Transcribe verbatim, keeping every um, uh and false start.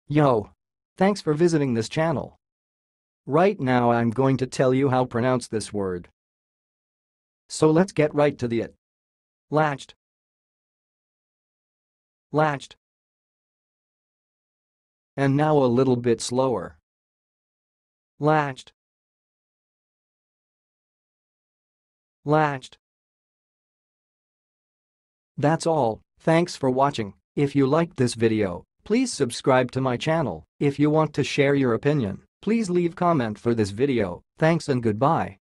Yo! Thanks for visiting this channel. Right now I'm going to tell you how to pronounce this word. So let's get right to the it. Latched. Latched. And now a little bit slower. Latched. Latched. That's all, thanks for watching. If you liked this video, please subscribe to my channel. If you want to share your opinion, please leave comment for this video. Thanks and goodbye.